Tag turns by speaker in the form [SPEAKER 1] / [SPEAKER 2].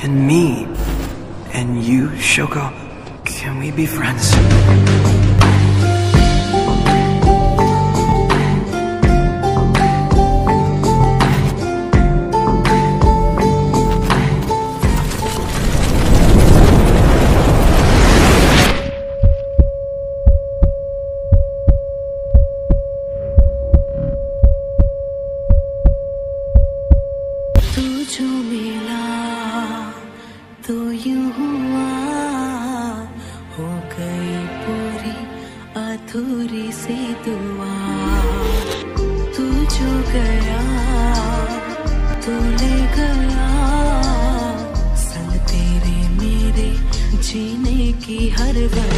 [SPEAKER 1] Can me and you, Shoko, can we be friends?
[SPEAKER 2] जो मिला तो यूं हुआ, हो गई पूरी अधूरी सी दुआ। तू जो गया तो ले गया, संग तेरे मेरे जीने की हर वजह।